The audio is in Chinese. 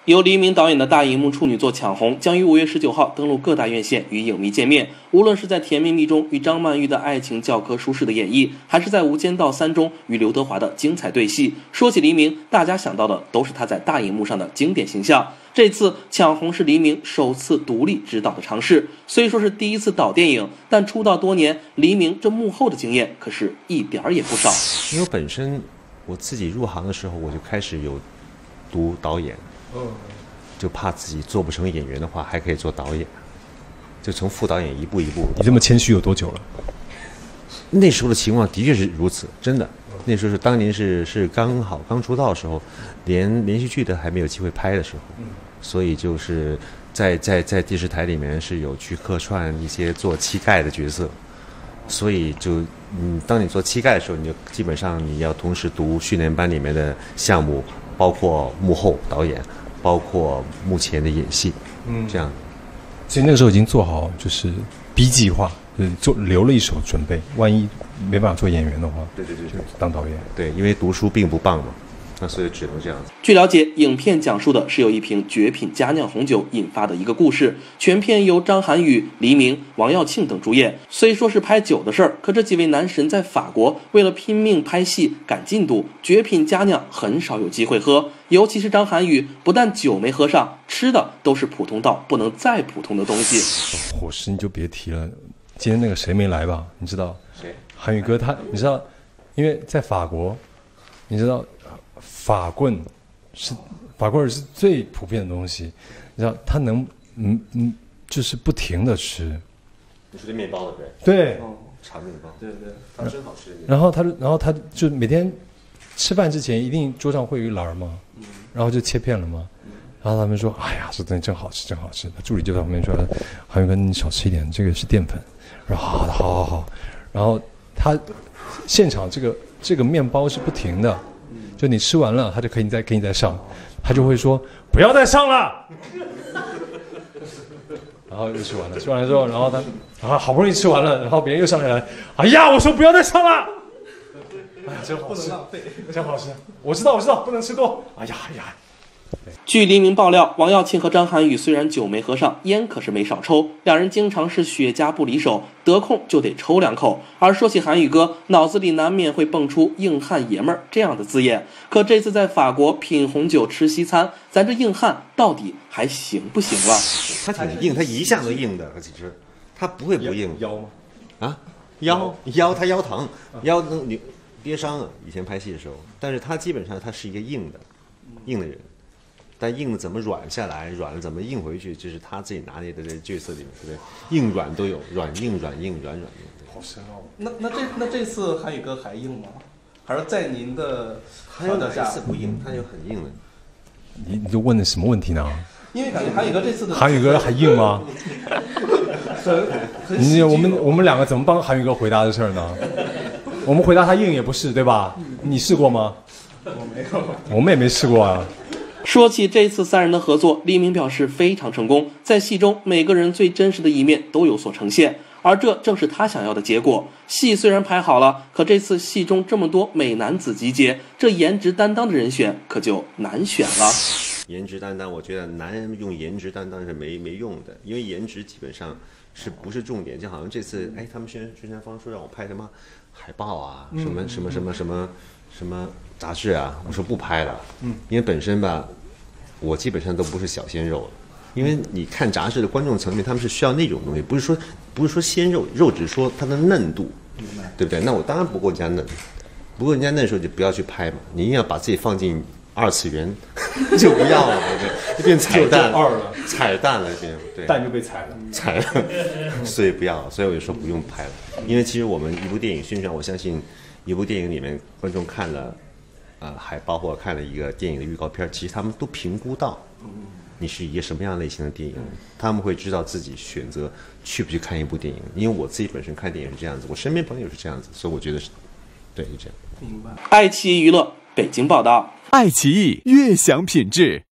由黎明导演的大荧幕处女作《抢红》将于5月19号登陆各大院线与影迷见面。无论是在《甜蜜蜜》中与张曼玉的爱情教科书式的演绎，还是在《无间道3》中与刘德华的精彩对戏，说起黎明，大家想到的都是他在大荧幕上的经典形象。这次《抢红》是黎明首次独立执导的尝试，虽说是第一次导电影，但出道多年，黎明这幕后的经验可是一点儿也不少。 因为本身我自己入行的时候，我就开始有读导演。就怕自己做不成演员的话，还可以做导演，就从副导演一步一步。 你这么谦虚有多久了？ 那时候的情况的确是如此，真的。那时候是当年是刚好刚出道的时候，连连续剧都还没有机会拍的时候，所以就是在电视台里面是有去客串一些做乞丐的角色，所以就当你做乞丐的时候，你就基本上你要同时读训练班里面的项目，包括幕后导演。包括目前的演戏，这样， 所以那个时候已经做好就是 B 计划，就是留了一手准备，万一没办法做演员的话， 对， 当导演， 对，因为读书并不棒嘛，那所以只能这样子。 据了解，影片讲述的是由一瓶绝品佳酿红酒引发的一个故事，全片由张涵予、黎明、王耀庆等主演。虽说是拍酒的事儿，可这几位男神在法国为了拼命拍戏赶进度，绝品佳酿很少有机会喝。尤其是张涵予，不但酒没喝上，吃的都是普通到不能再普通的东西。 伙食你就别提了，今天那个谁没来吧？你知道？ 谁？ 涵予哥你知道，因为在法国，你知道法棍是最普遍的东西，你知道他能就是不停的吃。 你说这面包的对， 长面包，对，它真好吃。 然后他就每天吃饭之前一定桌上会有一篮嘛，然后就切片了嘛。然后他们说：“哎呀，这东西真好吃，真好吃。”他助理就在旁边说：“涵予哥，你少吃一点，这个是淀粉。”然后好。然后他现场这个面包是不停的，就你吃完了，他就可以给你再上，他就会说：“不要再上了。”然后又吃完了之后，然后他好不容易吃完了，然后别人又上来了，哎呀，我说不要再上了。哎呀，真好吃，不能浪费，真好吃。我知道，不能吃多。哎呀。 据黎明爆料，王耀庆和张涵予虽然酒没喝上，烟可是没少抽，两人经常是雪茄不离手，得空就得抽2口。而说起涵予哥，脑子里难免会蹦出硬汉爷们儿这样的字眼。可这次在法国品红酒吃西餐，咱这硬汉到底还行不行了？ 他挺硬，他一向都硬的，其实他不会不硬。 腰吗？ 啊，腰他腰疼，腰能憋伤了。以前拍戏的时候，但是他基本上他是一个硬的人。但硬的怎么软下来，软了怎么硬回去，这是他自己拿捏的这角色里面，对不对？硬软都有，软硬软硬。 好深奥。那这次涵予哥还硬吗？还是在您的调教下？ 他不硬，他就很硬的。 你就问的什么问题呢？ 因为感觉涵予哥这次的涵予哥还硬吗？我们两个怎么帮涵予哥回答这事儿呢？我们回答他硬也不是，对吧？你试过吗？ 我没有， 我们也没试过啊。 说起这次3人的合作，黎明表示非常成功，在戏中每个人最真实的一面都有所呈现，而这正是他想要的结果。戏虽然拍好了，可这次戏中这么多美男子集结，这颜值担当的人选可就难选了。 颜值担当，我觉得男人用颜值担当是没用的，因为颜值基本上是不是重点。就好像这次，他们宣传方说让我拍什么海报啊，什么杂志啊，我说不拍了，因为本身吧，我基本上都不是小鲜肉了，因为你看杂志的观众层面，他们是需要那种东西，不是说鲜肉，肉只是说它的嫩度，对不对？那我当然不够人家嫩，不够人家嫩的时候就不要去拍嘛，你硬要把自己放进2次元，就不要了，对不对？就变彩蛋了，彩蛋了，变对， 蛋就被踩了，所以不要，所以我就说不用拍了，因为其实我们一部电影宣传，我相信一部电影里面观众看了。海报或者看了一个电影的预告片，其实他们都评估到你是一个什么样类型的电影，他们会知道自己选择去不去看一部电影。因为我自己本身看电影是这样子，我身边朋友是这样子，所以我觉得是对，就这样。 明白。 爱奇艺娱乐北京报道， 爱奇艺悦享品质。